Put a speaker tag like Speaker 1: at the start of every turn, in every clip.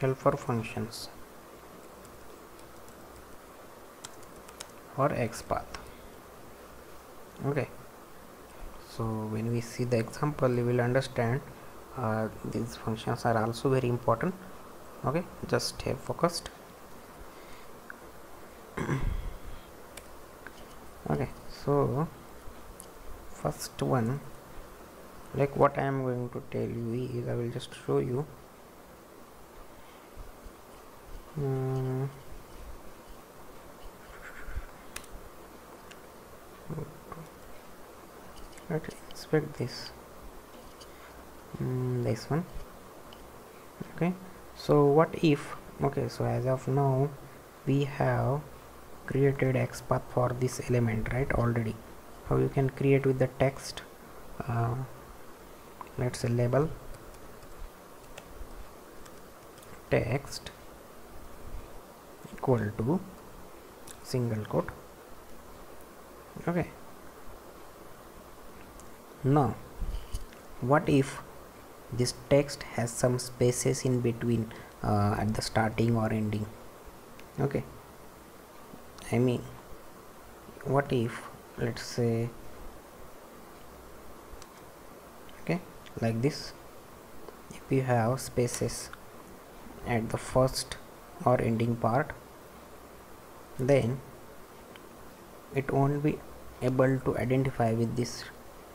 Speaker 1: helper functions for XPath. Okay, so when we see the example, you will understand these functions are also very important. Okay, just stay focused. Okay, so first one, like what I am going to tell you is, I will just show you. Let's inspect this. This one. Okay, so what if, okay, so as of now we have created XPath for this element, right? Already. How you can create with the text, let's say label text equal to single quote. Okay, now what if this text has some spaces in between at the starting or ending? Okay, I mean, what if, let's say, okay, like this, if you have spaces at the first or ending part, then it won't be able to identify with this.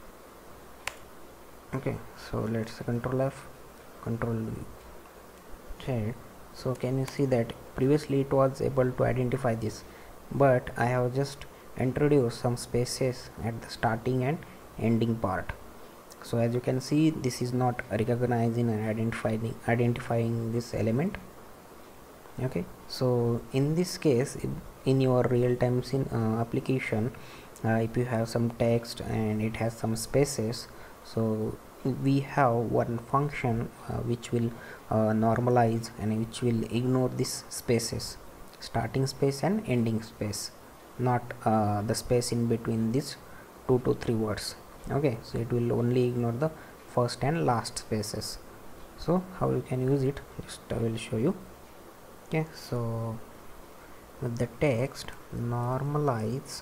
Speaker 1: Okay, so let's control F, control Z. So can you see that previously it was able to identify this, but I have just introduced some spaces at the starting and ending part. So as you can see, this is not recognizing and identifying this element. Okay, so in this case, in your real-time application, if you have some text and it has some spaces, so we have one function which will normalize and which will ignore these spaces, starting space and ending space, not the space in between these 2 to 3 words. Okay, so it will only ignore the first and last spaces. So how you can use it, just I will show you. Okay, so with the text normalize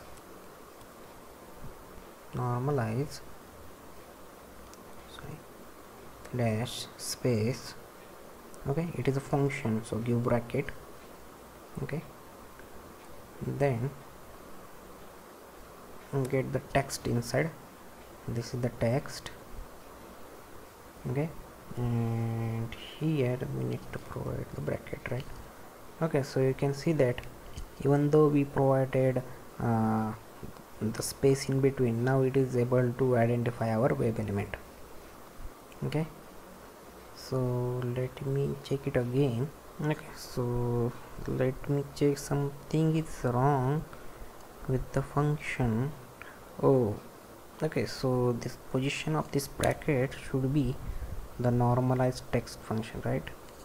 Speaker 1: dash space. Okay, it is a function, so give bracket. Okay, then get the text inside. This is the text. Okay, and here we need to provide the bracket, right? Okay, so you can see that even though we provided the space in between, now it is able to identify our web element. Okay, so let me check it again. Okay, so let me check, something is wrong with the function. Oh, okay, so this position of this bracket should be the normalized text function, right?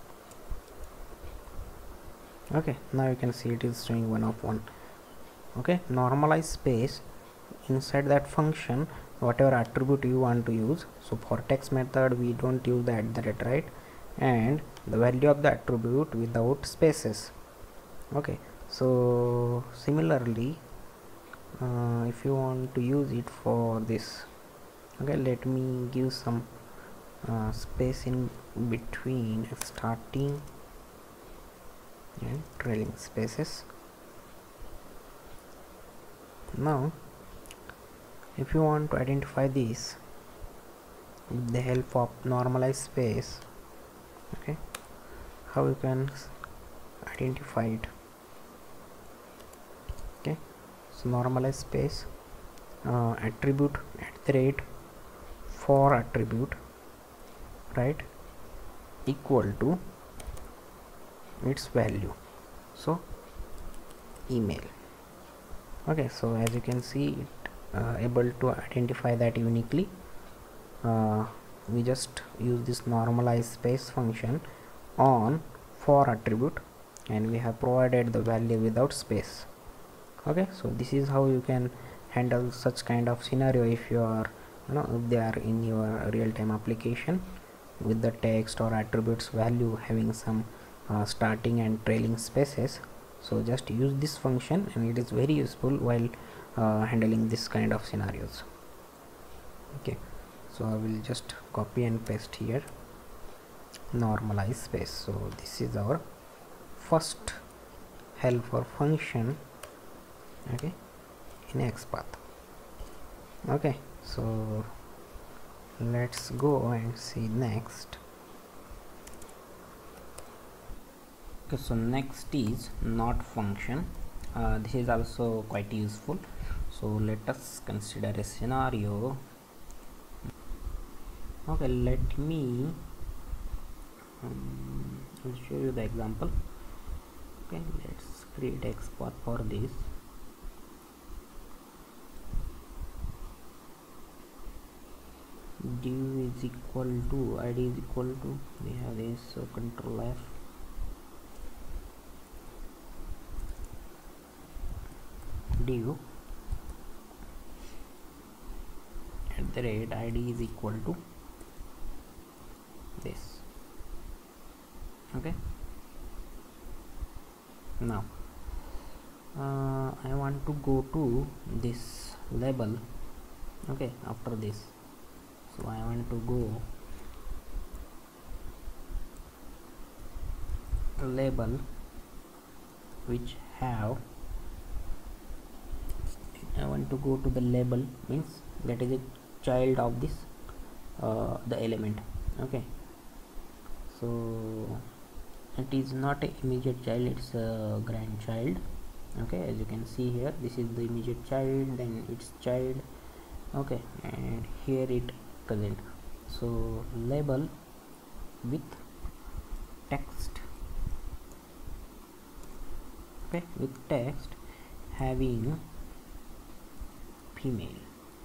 Speaker 1: Okay, now you can see it is showing 1 of 1. Okay, normalize space, inside that function whatever attribute you want to use. So for text method we don't use the @ right, and the value of the attribute without spaces. Okay, so similarly if you want to use it for this, okay, let me give some space in between starting and trailing spaces. Now if you want to identify this with the help of normalized space, okay, how you can identify it? Okay, so normalized space attribute for attribute, right, equal to its value, so email. Okay, so as you can see, it able to identify that uniquely. We just use this normalize space function on for attribute, and we have provided the value without space. Okay, so this is how you can handle such kind of scenario if you are, if they are in your real-time application with the text or attributes value having some starting and trailing spaces. So just use this function, and it is very useful while handling this kind of scenarios. Okay, so I will just copy and paste here, normalize space. So this is our first helper function, okay, in XPath. Okay, so let's go and see next. Okay, so next is not function. This is also quite useful. So let us consider a scenario. Okay, let me I'll show you the example. Okay, let's create XPath for this. Div is equal to id is equal to, we have this, so control F, div @id is equal to this. Okay, now I want to go to this label. Okay, after this, so I want to go label which have, I want to go to the label, means that is a child of this the element. Okay, so it is not a immediate child, it's a grandchild. Okay, as you can see here, this is the immediate child, then its child. Okay, and here it present. So label with text, okay, with text having female.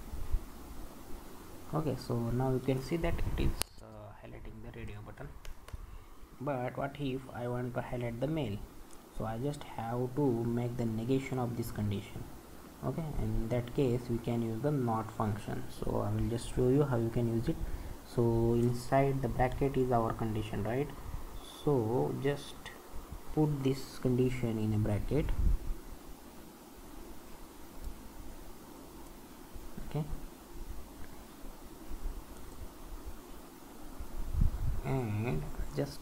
Speaker 1: Okay, so now you can see that it is highlighting the radio button. But what if I want to highlight the male? So I just have to make the negation of this condition. Okay, in that case we can use the not function. So I will just show you how you can use it. So inside the bracket is our condition, right? So just put this condition in a bracket. Okay, and just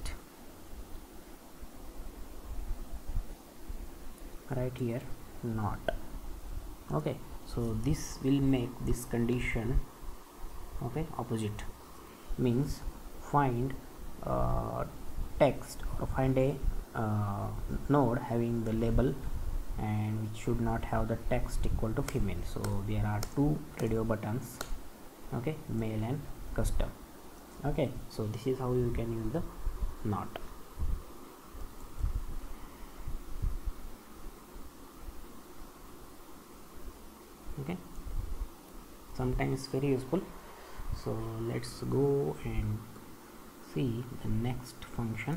Speaker 1: write here not. Okay, so this will make this condition, okay, opposite, means find text, or find a node having the label and which should not have the text equal to female. So there are two radio buttons, okay, male and custom. Okay, so this is how you can use the not. Okay, sometimes very useful. So let's go and see the next function.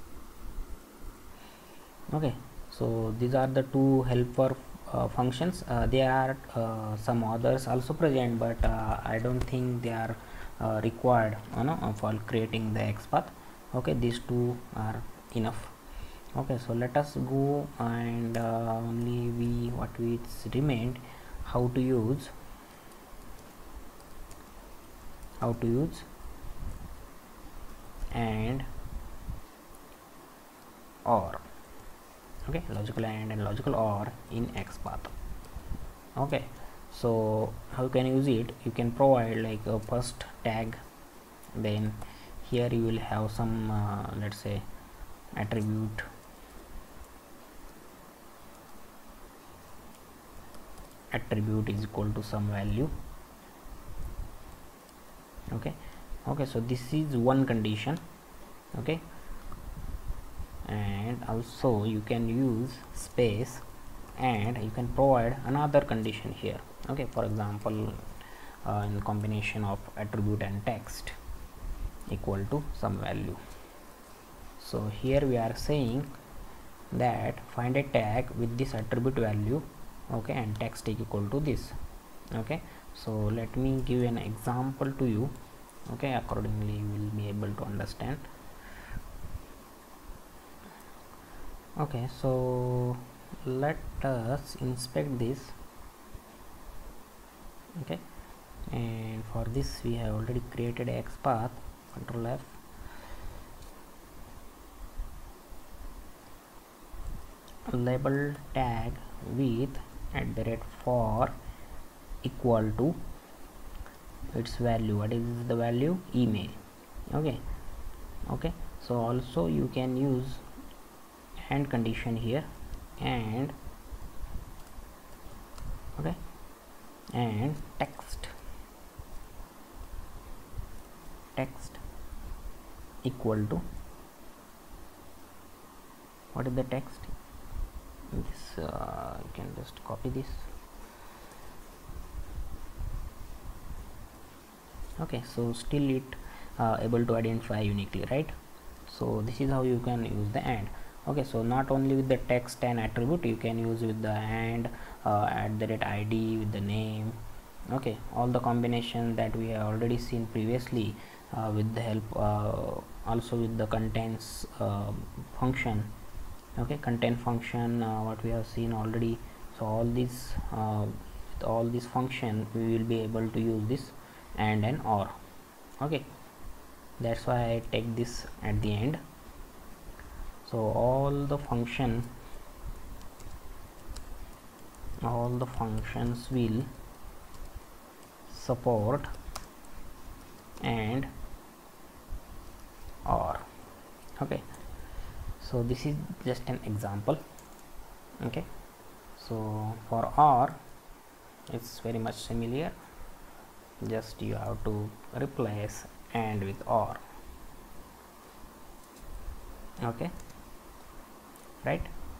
Speaker 1: Okay, so these are the two helper functions. There are some others also present, but I don't think they are required for creating the XPath. Okay, these two are enough. Okay, so let us go and only what we remained, how to use and or. Okay, logical and logical or in XPath. Okay, so how you can use it? You can provide like a first tag, then here you will have some let's say attribute, is equal to some value. Okay, so this is one condition. Okay, and also you can use space and you can provide another condition here. Okay, for example in combination of attribute and text equal to some value. So here we are saying that find a tag with this attribute value, okay, and text equal to this. Okay, so let me give an example to you. Okay, accordingly you will be able to understand. Okay, so let us inspect this. Okay, and for this we have already created a XPath. Control F. Label tag with @for equal to its value. What is the value? Email. Okay, okay, so also you can use and condition here, and okay, and text equal to, what is the text? This you can just copy this. Okay, so still it able to identify uniquely, right? So this is how you can use the and. Okay, so not only with the text and attribute, you can use with the and @id with the name. Okay, all the combination that we have already seen previously with the help also with the contains function. Okay, content function, what we have seen already. So all these with all these function we will be able to use this and an or. Okay, that's why I take this at the end. So all the functions will support and or. Okay, so this is just an example. Okay, so for or it's very much similar, just you have to replace and with or. Okay, right?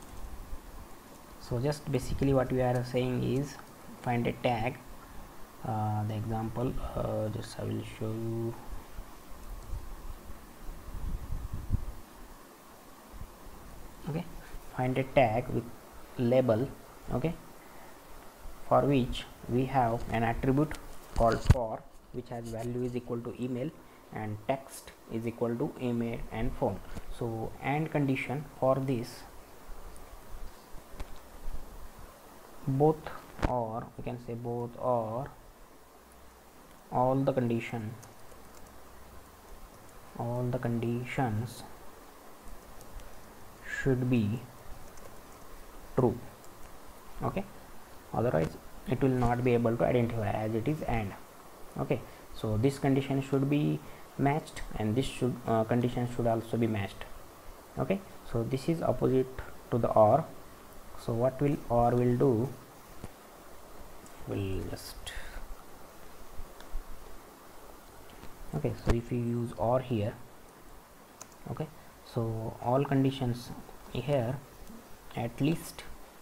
Speaker 1: So just basically what we are saying is find a tag. The example, just I will show you. Okay, find a tag with label, okay, for which we have an attribute called for, which has value is equal to email and text is equal to email and phone. So and condition for this, both or, we can say both or, all the conditions should be true. Okay, otherwise it will not be able to identify as it is and. Okay, so this condition should be matched and this should condition should also be matched. Okay, so this is opposite to the or. So what will or will do, will just, okay, so if you use or here, okay, so all conditions here, at least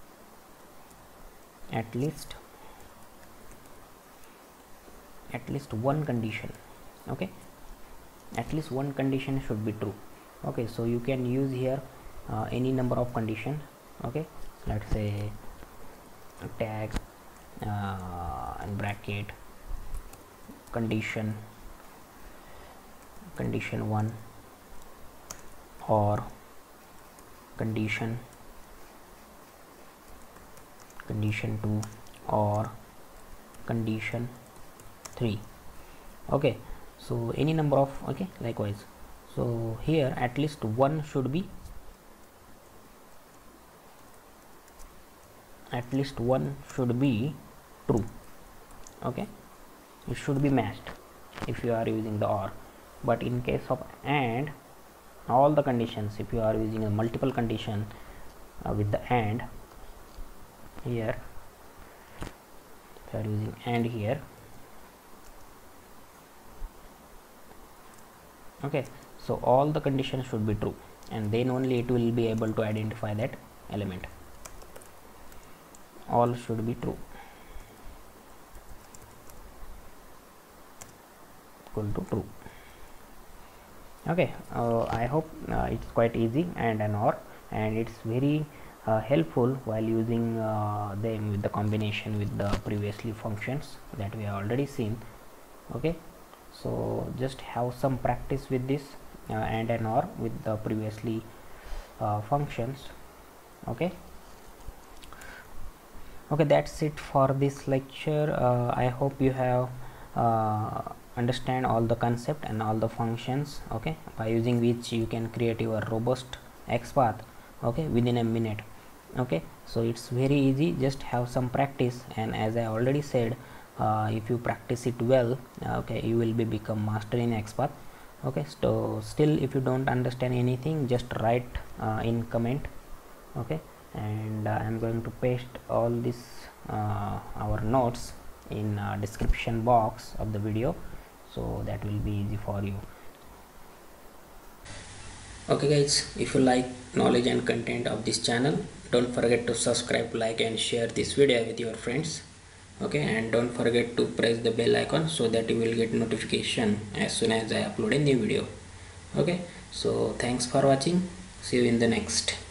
Speaker 1: one condition, okay, at least one condition should be true. Okay, so you can use here any number of condition. Okay, let's say tag and bracket condition 1 or condition 2 or condition 3. Okay, so any number of, okay, likewise. So here at least one should be, true. Okay, it should be matched if you are using the or. But in case of and, all the conditions, if you are using a multiple condition with the and here, if you are using and here, okay, so all the conditions should be true and then only it will be able to identify that element. All should be true, equal to true. Okay, I hope it's quite easy and an or, and it's very helpful while using them with the combination with the previously functions that we have already seen. Okay, so just have some practice with this and an or with the previously functions. Okay. Okay, that's it for this lecture. I hope you have understand all the concept and all the functions, okay, by using which you can create your robust XPath, okay, within a minute. Okay, so it's very easy, just have some practice, and as I already said, if you practice it well, okay, you will be become master in XPath. Okay, so still if you don't understand anything, just write in comment. Okay, and I'm going to paste all this our notes in description box of the video, so that will be easy for you. Okay guys, if you like knowledge and content of this channel, don't forget to subscribe, like and share this video with your friends. Okay, and don't forget to press the bell icon so that you will get notification as soon as I upload a new video. Okay, so thanks for watching, see you in the next.